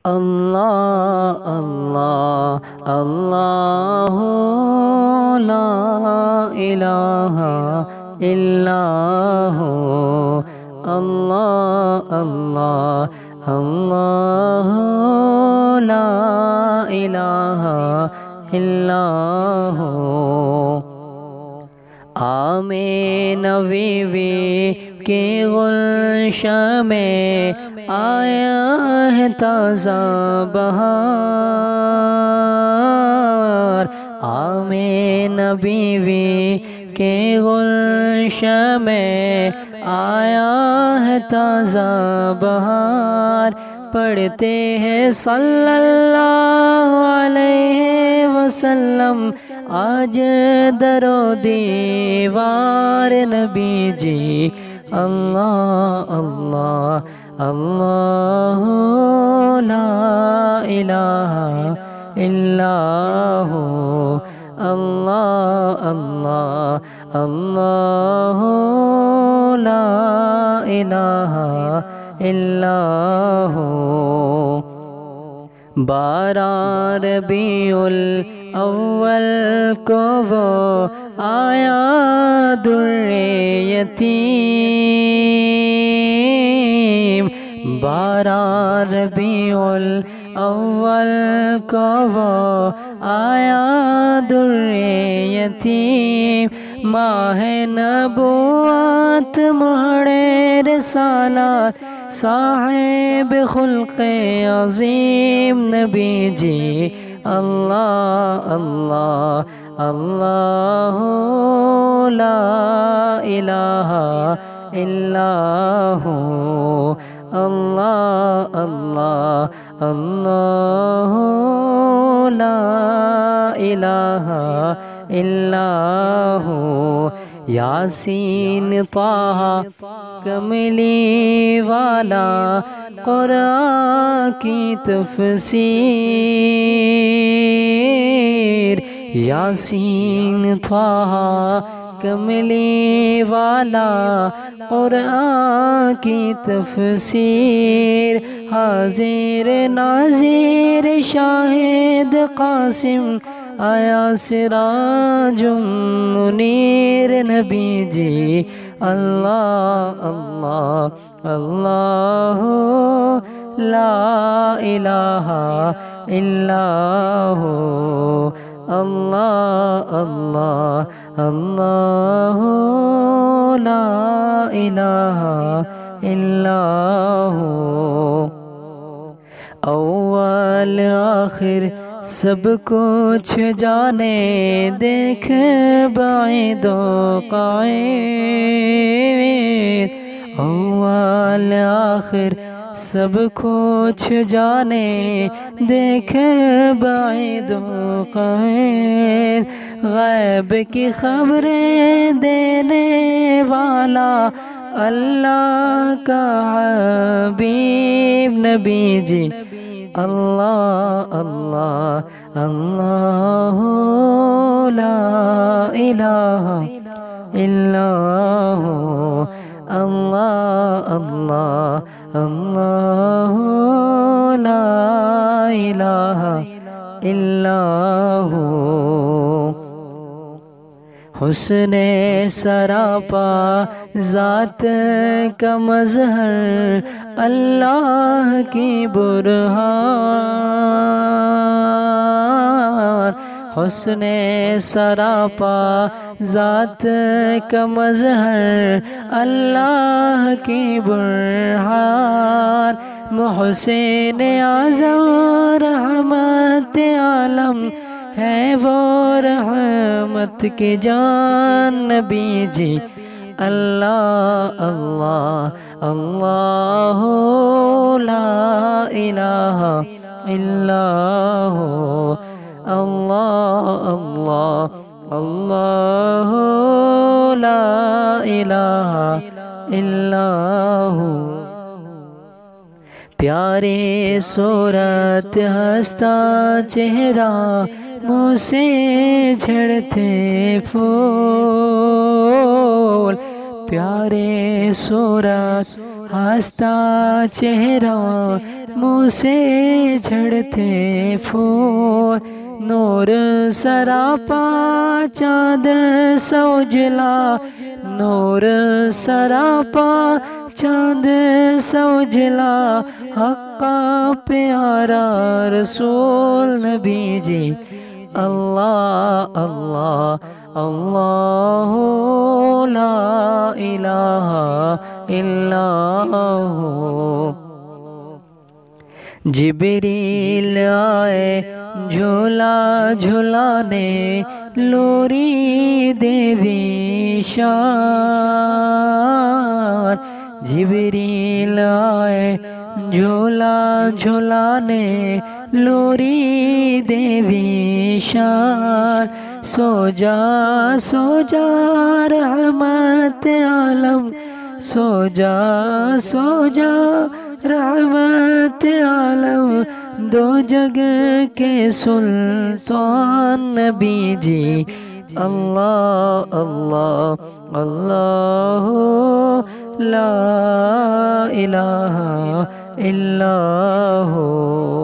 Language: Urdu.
اللہ اللہ اللہ لا الہ الا ہو، اللہ اللہ اللہ لا الہ الا ہو۔ آمین بیوی کے گلشن میں آیا ہے تازہ بہار، آمین بیوی کے گلشن میں آیا ہے تازہ بہار، پڑھتے ہیں صلی اللہ علیہ وسلم آج در و دیوار نبی جی، اللہ اللہ اللہ لا الہ الا ہو، اللہ اللہ اللہ لا الہ الا ہو۔ بارہ ربیع الاول کو وہ آیا در یتیم، بارہ ربیع الاول کو وہ آیا در یتیم، ماہ نبوت مہر رسالت صاحب خلق عظیم نبی جی، اللہ اللہ اللہ لا الہ الا ہو، اللہ اللہ اللہ لا الہ الا ہو۔ یاسین طہ کملی والا قرآن کی تفسیر، یاسین طہ کملی والا قرآن کی تفسیر، حاضر ناظر شاہد قاسم آیا سراج منیر نبی جی، اللہ اللہ اللہ لا الہ الا ہو، اللہ اللہ اللہ لا الہ الا ہو۔ اول آخر سب کچھ جانے، دیکھ بعید و قریب، اول آخر سب کچھ جانے، دیکھ بعید و قریب، غیب کی خبریں دینے والا اللہ کا حبیب نبی جی، اللہ اللہ اللہ لا الہ الا ہو، اللہ اللہ اللہ لا الہ الا ہو۔ حسن سراپا ذات کا مظہر، اللہ کی برہان، حسن سراپا ذات کا مظہر، اللہ کی برہان، محسن اعظم رحمت عالم ہے وہ، رحمت کی جان نبی جی، اللہ اللہ اللہ لا الہ الا ہو، اللہ اللہ اللہ لا الہ الا ہو۔ پیارے صورت ہنستا چہرہ، منہ سے جھڑتے پھول، پیارے صورت ہنستا چہرہ، منہ سے جھڑتے پھول نور سراپا چاند سا اجلا نور سراپا چاند سا اجلا حق کا پیارا رسول نبی جی اللہ اللہ اللہ لا الہ الا ہو جبریل آئے جھولا جھولانے لوری دے دی شان جبریل آئے جھولا جھولانے لوری دے دی شان سو جا رحمت عالم سو جا رحمت عالم دو جگ کے سلطان نبی جی اللہ اللہ اللہ لا الہ الا ہو